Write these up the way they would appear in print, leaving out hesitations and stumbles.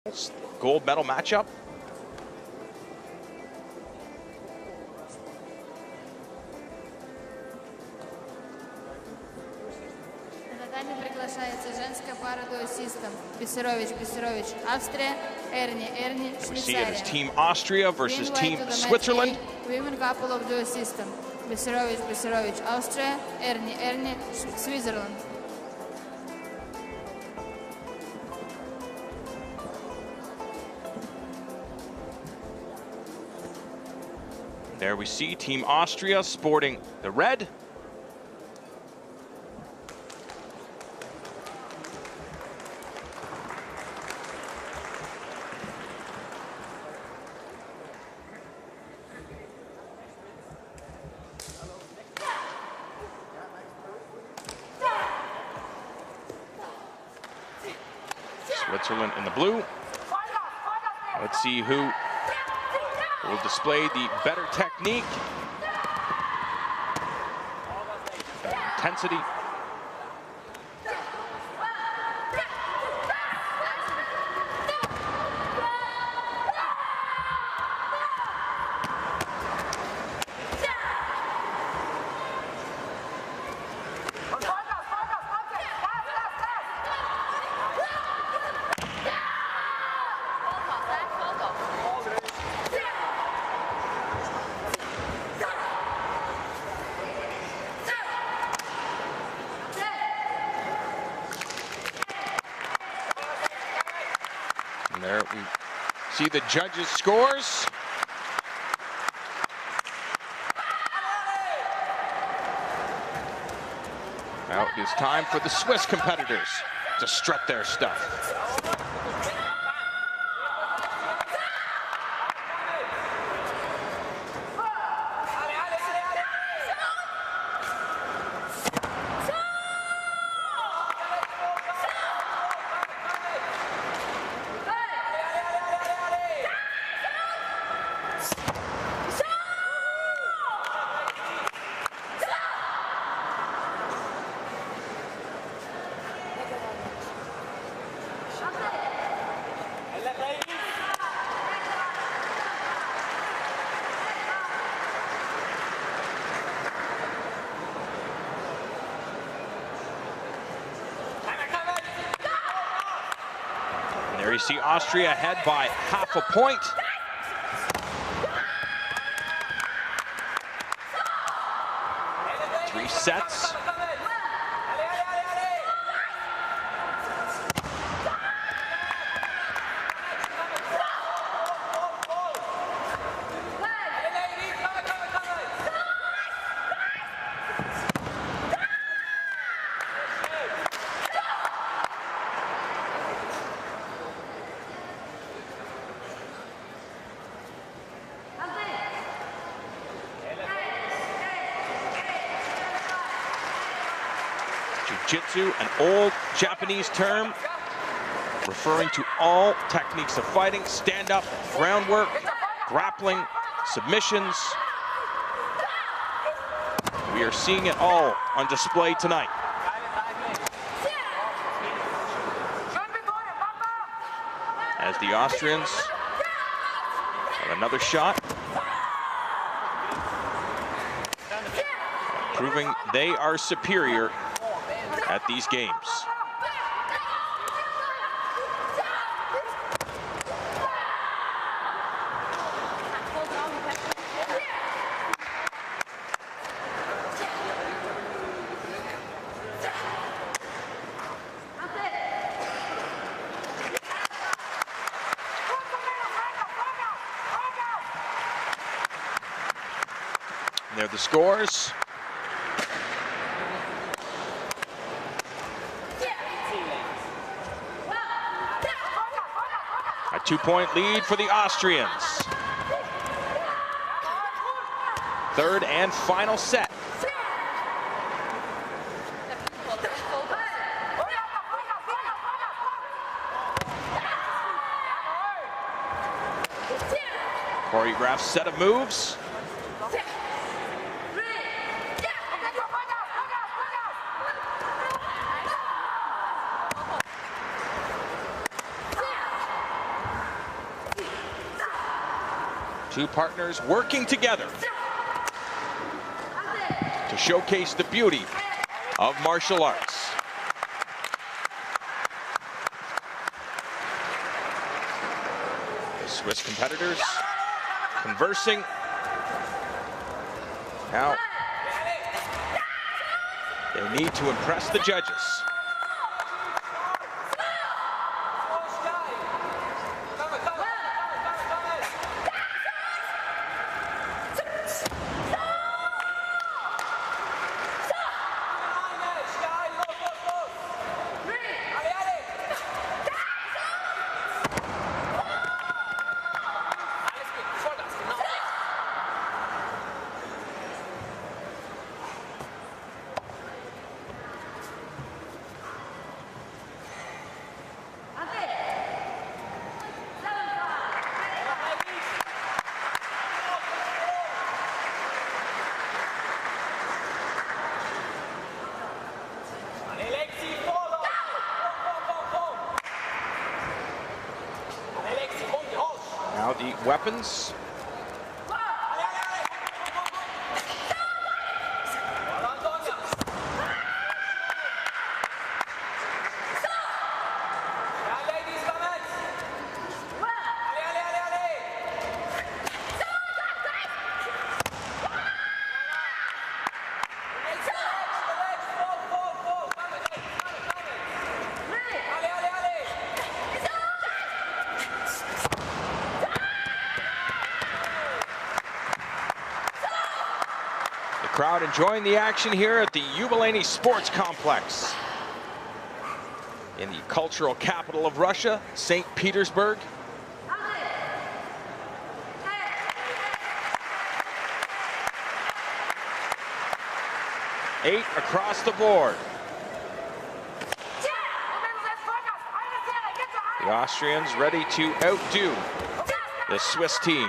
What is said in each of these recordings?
Gold medal matchup. На татами приглашается женская пара Duo System. Бессерович, Австрия, Эрни, We see it as Швейцария. Team Austria versus Team Switzerland. Women couple of Duo System. Бессерович, Австрия, Эрни, Switzerland. There we see Team Austria sporting the red. Switzerland in the blue. Let's see who will display the better technique, intensity. And there we see the judges' scores. Now it is time for the Swiss competitors to strut their stuff. There you see Austria ahead by half a point. Three sets. Jiu-jitsu, an old Japanese term referring to all techniques of fighting: stand-up, groundwork, grappling, submissions. We are seeing it all on display tonight. As the Austrians have another shot, proving they are superior at these games. And there are the scores. A 2-point lead for the Austrians. Third and final set. Choreographed set of moves. Two partners working together to showcase the beauty of martial arts. The Swiss competitors conversing. Now, they need to impress the judges. Now the weapons. Crowd enjoying the action here at the Yubileyny Sports Complex in the cultural capital of Russia, St. Petersburg. Eight across the board. The Austrians ready to outdo the Swiss team.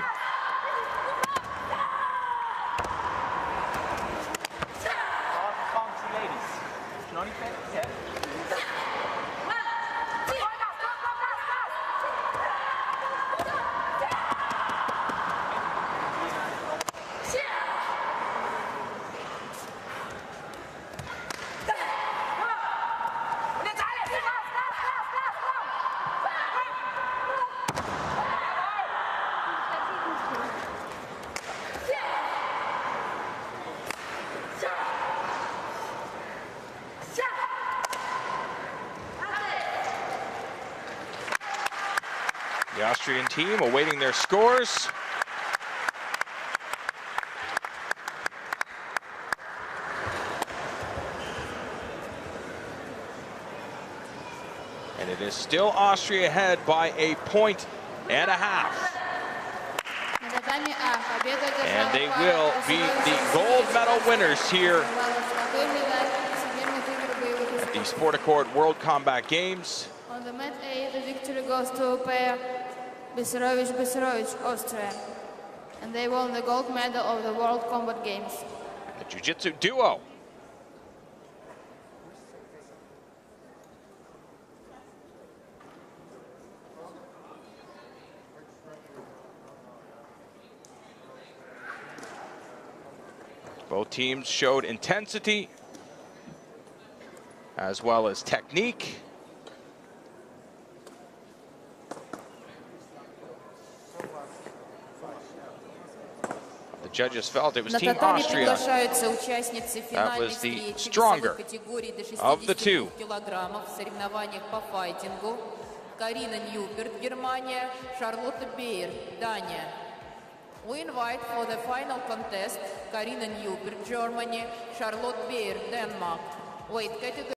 The Austrian team awaiting their scores. And it is still Austria ahead by a point and a half. And they will be the gold medal winners here at the Sportaccord World Combat Games. On the mat A, the victory goes to pair Besarovich, Austria. And they won the gold medal of the World Combat Games. The Jiu-Jitsu duo. Both teams showed intensity as well as technique. The judges felt it was Team Austria that was the stronger of the two. Карина Ньюберт, Германия, Шарлотта Бейер, Дания. We invite for the final contest Karina Newbert, Germany, Charlotte Beer, Denmark. Weight category